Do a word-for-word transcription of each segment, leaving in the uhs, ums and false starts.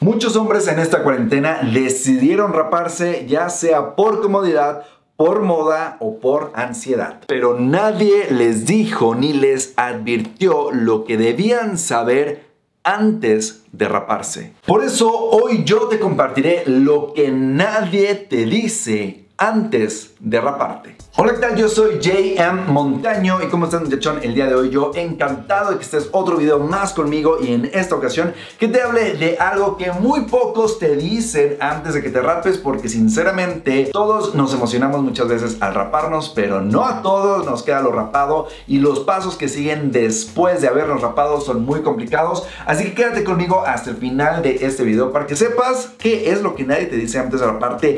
Muchos hombres en esta cuarentena decidieron raparse, ya sea por comodidad, por moda o por ansiedad. Pero nadie les dijo ni les advirtió lo que debían saber antes de raparse. Por eso hoy yo te compartiré lo que nadie te dice antes de raparte. Hola, ¿qué tal? Yo soy J M Montaño y ¿cómo estás, muchachón? El día de hoy yo encantado de que estés otro video más conmigo y en esta ocasión que te hable de algo que muy pocos te dicen antes de que te rapes, porque sinceramente todos nos emocionamos muchas veces al raparnos, pero no a todos nos queda lo rapado y los pasos que siguen después de habernos rapado son muy complicados, así que quédate conmigo hasta el final de este video para que sepas qué es lo que nadie te dice antes de raparte.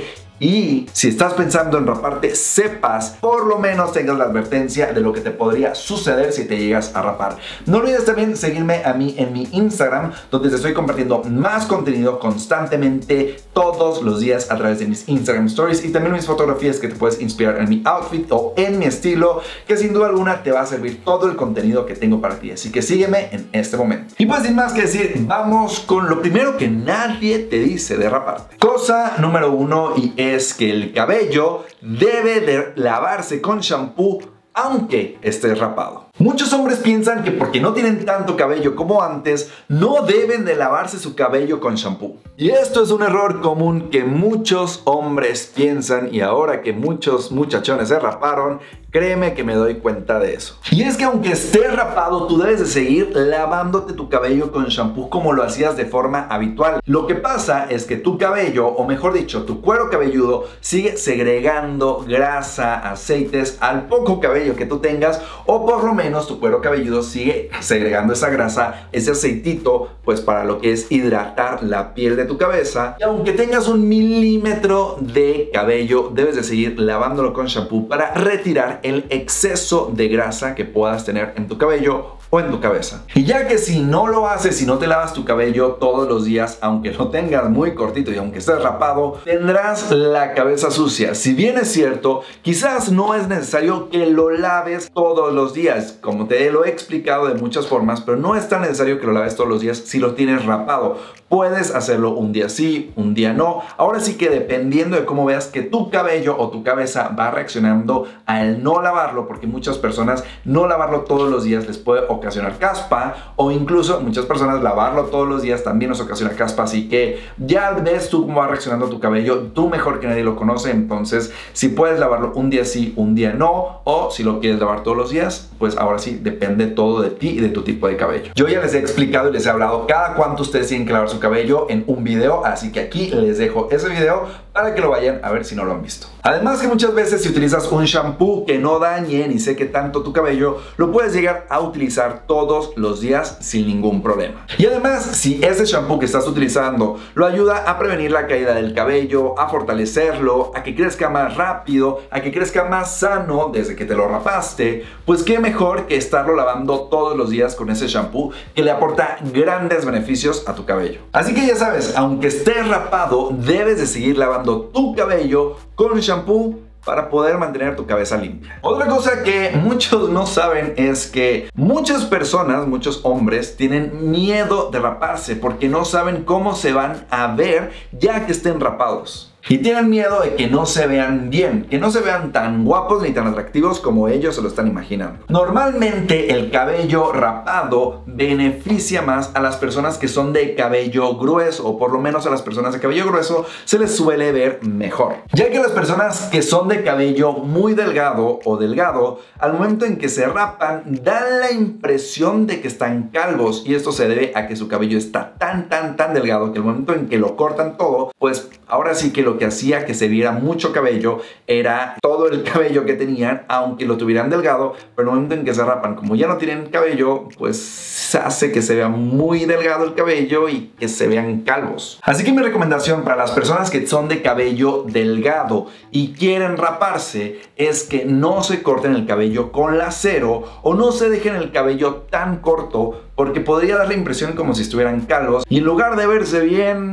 Y si estás pensando en raparte, sepas, por lo menos tengas la advertencia de lo que te podría suceder si te llegas a rapar. No olvides también seguirme a mí en mi Instagram, donde te estoy compartiendo más contenido constantemente todos los días a través de mis Instagram Stories y también mis fotografías que te puedes inspirar en mi outfit o en mi estilo, que sin duda alguna te va a servir todo el contenido que tengo para ti. Así que sígueme en este momento. Y pues sin más que decir, vamos con lo primero que nadie te dice de raparte. Cosa número uno, y es que el cabello debe de lavarse con shampoo aunque estés rapado. Muchos hombres piensan que porque no tienen tanto cabello como antes, no deben de lavarse su cabello con shampoo. Y esto es un error común que muchos hombres piensan, y ahora que muchos muchachones se raparon, créeme que me doy cuenta de eso. Y es que aunque estés rapado, tú debes de seguir lavándote tu cabello con shampoo como lo hacías de forma habitual. Lo que pasa es que tu cabello, o mejor dicho, tu cuero cabelludo, sigue segregando grasa, aceites al poco cabello que tú tengas, o por lo menos tu cuero cabelludo sigue segregando esa grasa, ese aceitito, pues para lo que es hidratar la piel de tu cabeza. Y aunque tengas un milímetro de cabello, debes de seguir lavándolo con shampoo para retirar el exceso de grasa que puedas tener en tu cabello o en tu cabeza. Y ya que si no lo haces, si no te lavas tu cabello todos los días, aunque lo tengas muy cortito y aunque estés rapado, tendrás la cabeza sucia. Si bien es cierto, quizás no es necesario que lo laves todos los días, como te lo he explicado de muchas formas, pero no es tan necesario que lo laves todos los días si lo tienes rapado. Puedes hacerlo un día sí, un día no. Ahora sí que dependiendo de cómo veas que tu cabello o tu cabeza va reaccionando al no lavarlo, porque muchas personas no lavarlo todos los días les puede ocasionar caspa, o incluso muchas personas lavarlo todos los días también nos ocasiona caspa, así que ya ves tú cómo va reaccionando tu cabello, tú mejor que nadie lo conoce. Entonces si puedes lavarlo un día sí, un día no, o si lo quieres lavar todos los días, pues ahora sí depende todo de ti y de tu tipo de cabello. Yo ya les he explicado y les he hablado cada cuánto ustedes tienen que lavar su cabello en un video, así que aquí les dejo ese video para que lo vayan a ver si no lo han visto. Además que muchas veces si utilizas un shampoo que no dañe ni seque tanto tu cabello, lo puedes llegar a utilizar todos los días sin ningún problema. Y además, si ese shampoo que estás utilizando lo ayuda a prevenir la caída del cabello, a fortalecerlo, a que crezca más rápido, a que crezca más sano desde que te lo rapaste, pues qué mejor que estarlo lavando todos los días con ese shampoo que le aporta grandes beneficios a tu cabello. Así que ya sabes, aunque estés rapado, debes de seguir lavando tu cabello con shampoo para poder mantener tu cabeza limpia. Otra cosa que muchos no saben es que muchas personas, muchos hombres, tienen miedo de raparse porque no saben cómo se van a ver ya que estén rapados. Y tienen miedo de que no se vean bien, que no se vean tan guapos ni tan atractivos como ellos se lo están imaginando. Normalmente el cabello rapado beneficia más a las personas que son de cabello grueso, o por lo menos a las personas de cabello grueso se les suele ver mejor. Ya que las personas que son de cabello muy delgado o delgado, al momento en que se rapan, dan la impresión de que están calvos, y esto se debe a que su cabello está tan tan tan delgado que al momento en que lo cortan todo, pues ahora sí que lo que hacía que se viera mucho cabello era todo el cabello que tenían, aunque lo tuvieran delgado, pero en el momento en que se rapan, como ya no tienen cabello, pues hace que se vea muy delgado el cabello y que se vean calvos. Así que mi recomendación para las personas que son de cabello delgado y quieren raparse es que no se corten el cabello con lacero o no se dejen el cabello tan corto, porque podría dar la impresión como si estuvieran calvos y en lugar de verse bien,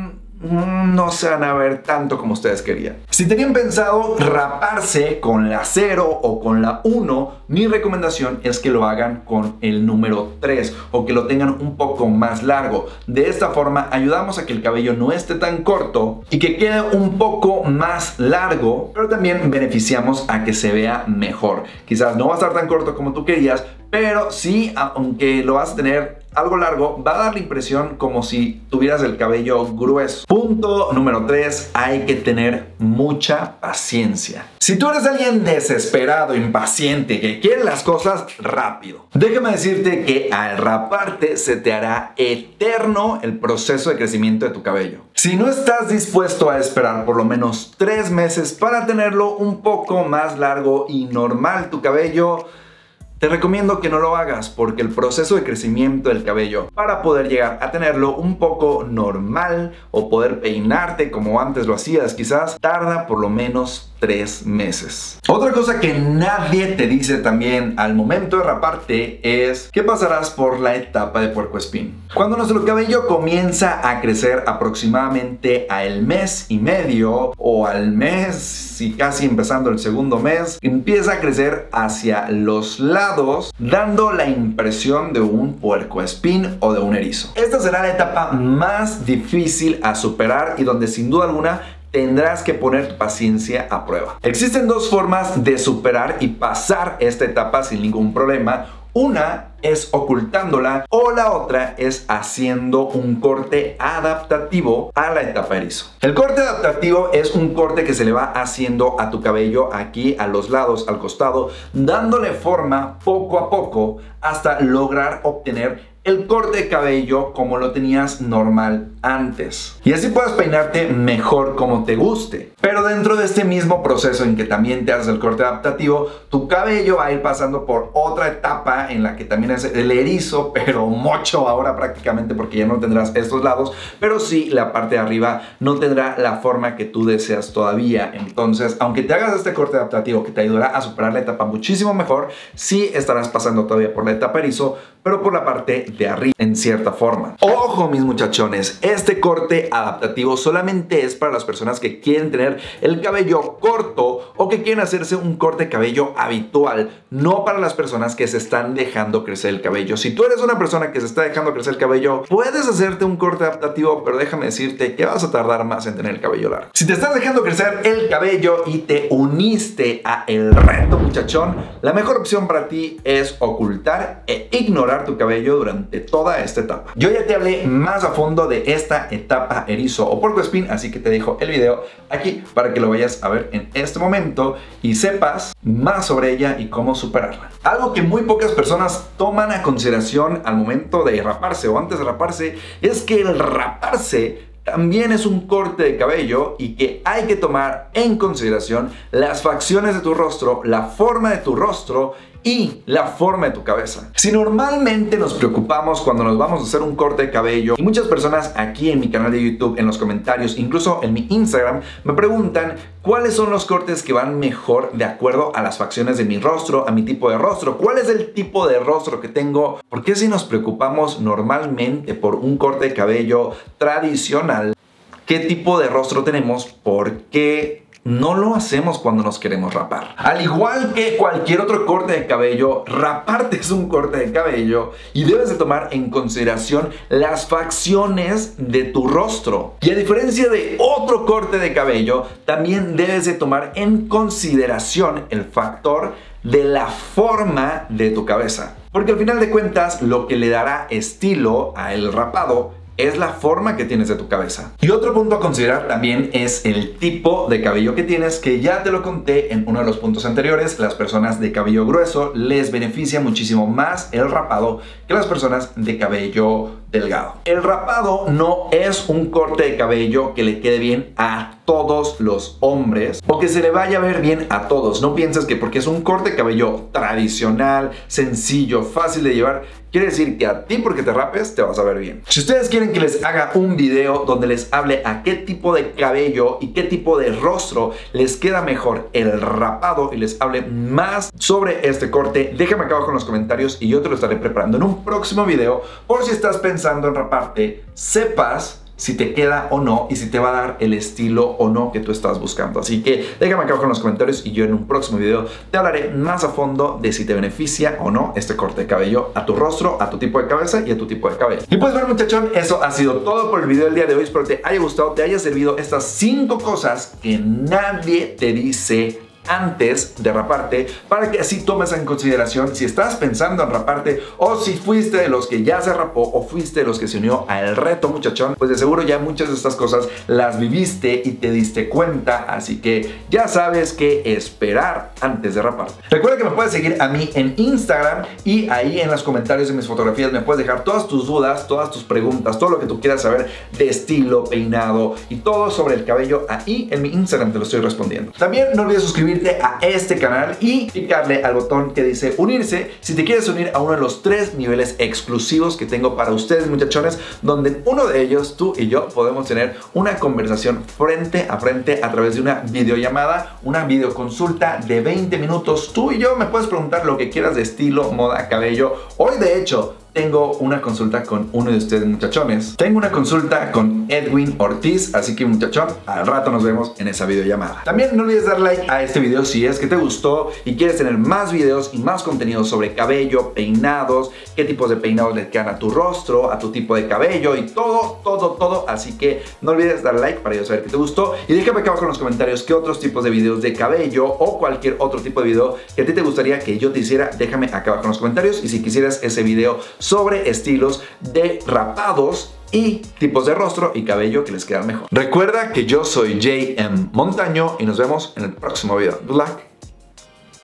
no se van a ver tanto como ustedes querían. Si tenían pensado raparse con la cero o con la uno, mi recomendación es que lo hagan con el número tres o que lo tengan un poco más largo. De esta forma ayudamos a que el cabello no esté tan corto y que quede un poco más largo, pero también beneficiamos a que se vea mejor. Quizás no va a estar tan corto como tú querías, pero sí, aunque lo vas a tener algo largo, va a dar la impresión como si tuvieras el cabello grueso. Punto número tres, hay que tener mucha paciencia. Si tú eres alguien desesperado, impaciente, que quiere las cosas rápido, déjame decirte que al raparte se te hará eterno el proceso de crecimiento de tu cabello. Si no estás dispuesto a esperar por lo menos tres meses para tenerlo un poco más largo y normal tu cabello, te recomiendo que no lo hagas, porque el proceso de crecimiento del cabello para poder llegar a tenerlo un poco normal o poder peinarte como antes lo hacías quizás, tarda por lo menos tres meses. Otra cosa que nadie te dice también al momento de raparte es que pasarás por la etapa de puercoespín. Cuando nuestro cabello comienza a crecer aproximadamente al mes y medio o al mes y casi empezando el segundo mes, empieza a crecer hacia los lados, dando la impresión de un puercoespín o de un erizo. Esta será la etapa más difícil a superar y donde sin duda alguna tendrás que poner tu paciencia a prueba. Existen dos formas de superar y pasar esta etapa sin ningún problema. Una es ocultándola o la otra es haciendo un corte adaptativo a la etapa erizo. El corte adaptativo es un corte que se le va haciendo a tu cabello aquí a los lados, al costado, dándole forma poco a poco hasta lograr obtener el corte de cabello como lo tenías normal antes. Y así puedes peinarte mejor como te guste. Pero dentro de este mismo proceso en que también te haces el corte adaptativo, tu cabello va a ir pasando por otra etapa en la que también es el erizo, pero mocho ahora prácticamente, porque ya no tendrás estos lados, pero sí la parte de arriba no tendrá la forma que tú deseas todavía. Entonces, aunque te hagas este corte adaptativo que te ayudará a superar la etapa muchísimo mejor, sí estarás pasando todavía por la etapa erizo, pero por la parte de arriba en cierta forma. Ojo mis muchachones, este corte adaptativo solamente es para las personas que quieren tener el cabello corto o que quieren hacerse un corte de cabello habitual, no para las personas que se están dejando crecer el cabello. Si tú eres una persona que se está dejando crecer el cabello, puedes hacerte un corte adaptativo, pero déjame decirte que vas a tardar más en tener el cabello largo. Si te estás dejando crecer el cabello y te uniste a el reto muchachón, la mejor opción para ti es ocultar e ignorar tu cabello durante toda esta etapa. Yo ya te hablé más a fondo de esta etapa erizo o puercoespín, así que te dejo el video aquí para que lo vayas a ver en este momento y sepas más sobre ella y cómo superarla. Algo que muy pocas personas toman a consideración al momento de raparse o antes de raparse es que el raparse también es un corte de cabello y que hay que tomar en consideración las facciones de tu rostro, la forma de tu rostro y la forma de tu cabeza. Si normalmente nos preocupamos cuando nos vamos a hacer un corte de cabello, y muchas personas aquí en mi canal de YouTube, en los comentarios, incluso en mi Instagram, me preguntan cuáles son los cortes que van mejor de acuerdo a las facciones de mi rostro, a mi tipo de rostro, cuál es el tipo de rostro que tengo. ¿Por qué si nos preocupamos normalmente por un corte de cabello tradicional, qué tipo de rostro tenemos? ¿Por qué no lo hacemos cuando nos queremos rapar? Al igual que cualquier otro corte de cabello, raparte es un corte de cabello y debes de tomar en consideración las facciones de tu rostro. Y a diferencia de otro corte de cabello, también debes de tomar en consideración el factor de la forma de tu cabeza. Porque al final de cuentas, lo que le dará estilo a el rapado es la forma que tienes de tu cabeza. Y otro punto a considerar también es el tipo de cabello que tienes, que ya te lo conté en uno de los puntos anteriores. Las personas de cabello grueso les beneficia muchísimo más el rapado que las personas de cabello delgado. El rapado no es un corte de cabello que le quede bien a todos los hombres o que se le vaya a ver bien a todos. No pienses que porque es un corte de cabello tradicional, sencillo, fácil de llevar, quiere decir que a ti porque te rapes te vas a ver bien. Si ustedes quieren que les haga un video donde les hable a qué tipo de cabello y qué tipo de rostro les queda mejor el rapado y les hable más sobre este corte, déjame acá abajo en los comentarios y yo te lo estaré preparando en un próximo video. Por si estás pensando en raparte, sepas si te queda o no y si te va a dar el estilo o no que tú estás buscando. Así que déjame acá abajo en los comentarios y yo en un próximo video te hablaré más a fondo de si te beneficia o no este corte de cabello a tu rostro, a tu tipo de cabeza y a tu tipo de cabello. Y pues bueno, muchachón, eso ha sido todo por el video del día de hoy. Espero te haya gustado, te haya servido estas cinco cosas que nadie te dice antes de raparte, para que así tomes en consideración si estás pensando en raparte o si fuiste de los que ya se rapó o fuiste de los que se unió al reto, muchachón. Pues de seguro ya muchas de estas cosas las viviste y te diste cuenta, así que ya sabes qué esperar antes de raparte. Recuerda que me puedes seguir a mí en Instagram y ahí en los comentarios de mis fotografías me puedes dejar todas tus dudas, todas tus preguntas, todo lo que tú quieras saber de estilo, peinado y todo sobre el cabello. Ahí en mi Instagram te lo estoy respondiendo. También no olvides suscribirte a este canal y picarle al botón que dice unirse si te quieres unir a uno de los tres niveles exclusivos que tengo para ustedes, muchachones, donde uno de ellos, tú y yo, podemos tener una conversación frente a frente a través de una videollamada, una videoconsulta de veinte minutos. Tú y yo me puedes preguntar lo que quieras de estilo, moda, cabello. Hoy, de hecho, tengo una consulta con uno de ustedes, muchachones. Tengo una consulta con Edwin Ortiz, así que, muchachón, al rato nos vemos en esa videollamada. También no olvides dar like a este video si es que te gustó y quieres tener más videos y más contenido sobre cabello, peinados, qué tipos de peinados le quedan a tu rostro, a tu tipo de cabello y todo, todo, todo. Así que no olvides dar like para yo saber que te gustó y déjame acá abajo en los comentarios qué otros tipos de videos de cabello o cualquier otro tipo de video que a ti te gustaría que yo te hiciera. Déjame acá abajo en los comentarios y si quisieras ese video sobre estilos de rapados y tipos de rostro y cabello que les quedan mejor. Recuerda que yo soy J M Montaño y nos vemos en el próximo video. Good luck.